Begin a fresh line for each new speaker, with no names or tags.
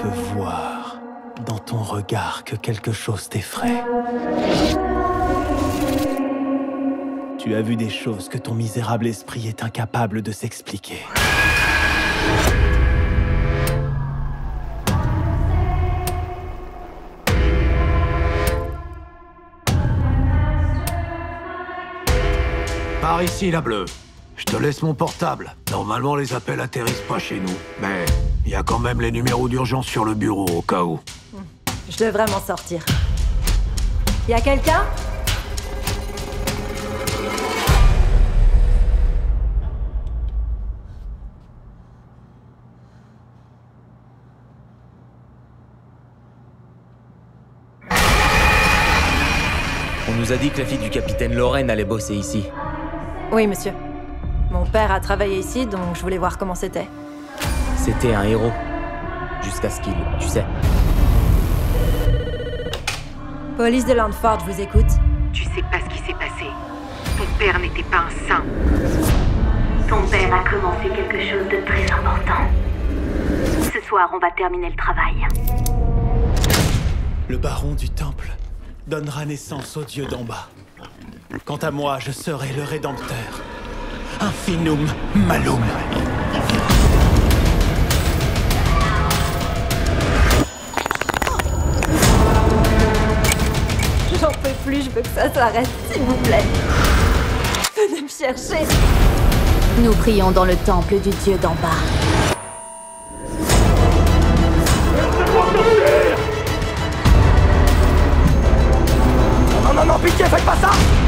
peux voir dans ton regard que quelque chose t'effraie. Tu as vu des choses que ton misérable esprit est incapable de s'expliquer.
Par ici, la bleue. Je te laisse mon portable. Normalement, les appels atterrissent pas chez nous. Mais il y a quand même les numéros d'urgence sur le bureau, au cas où.
Je devrais m'en sortir. Y a quelqu'un ?
On nous a dit que la fille du capitaine Lorraine allait bosser ici.
Oui, monsieur. Mon père a travaillé ici, donc je voulais voir comment c'était.
C'était un héros. Jusqu'à ce qu'il... tu sais.
Police de Landford, je vous écoute.
Tu sais pas ce qui s'est passé. Ton père n'était pas un saint. Ton père a commencé quelque chose de très important. Ce soir, on va terminer le travail.
Le baron du temple donnera naissance au dieu d'en bas. Quant à moi, je serai le rédempteur. Infinum malum.
J'en peux plus, je veux que ça s'arrête, s'il vous plaît. Venez me chercher.
Nous prions dans le temple du dieu d'en bas.
Non, non, non, pitié, faites pas ça!